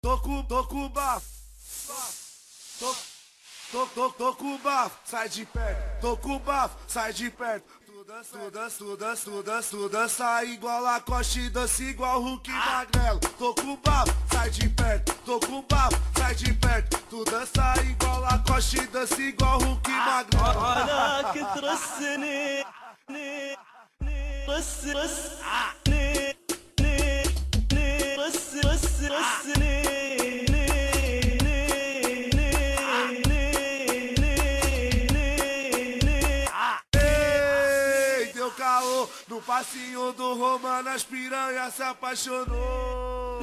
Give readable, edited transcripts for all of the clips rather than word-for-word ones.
tô com bafo. Tô com bafo, sai de perto. Tô com bafo, sai de perto. Tu dança igual Lacoste, dança igual Hulk Magrelo. Tô com bafo, sai de perto. Tô com bafo, sai de perto. Tu dança igual Lacoste, dança igual Hulk Magrelo. Olha que trouxe-ne, Deu caô no passinho do Romano, as piranhas se apaixonou.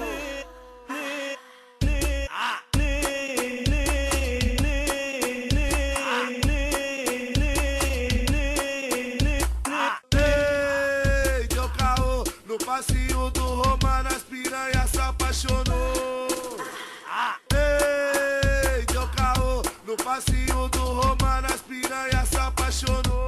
Deu caô no passinho do Romano, as piranhas se apaixonou. Deu caô no passinho do Romano, as piranhas se apaixonou.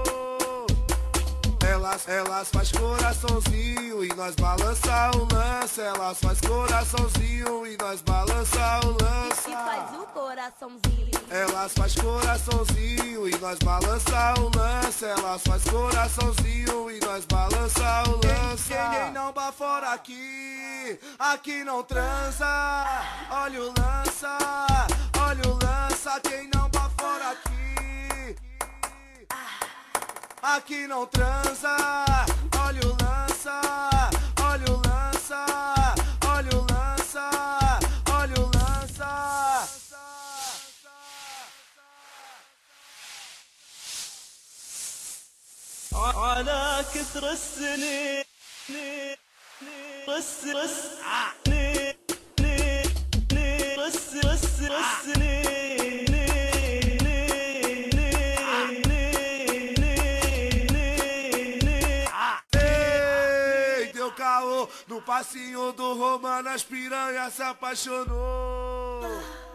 Elas faz coraçãozinho e nós balança o lance. Elas faz coraçãozinho e nós balança o lance. E faz o coraçãozinho. Elas faz coraçãozinho e nós balança o lance. Elas faz coraçãozinho e nós balança o lance. Quem não bafora aqui, aqui não transa. Olha o lança, olha o lança. Quem não bafora aqui, aqui não transa. Olha o lança, olha o lança, olha o lança, olha o lança. على كثر السنين Deu caô no passinho do Romano, as piranhas se apaixonou.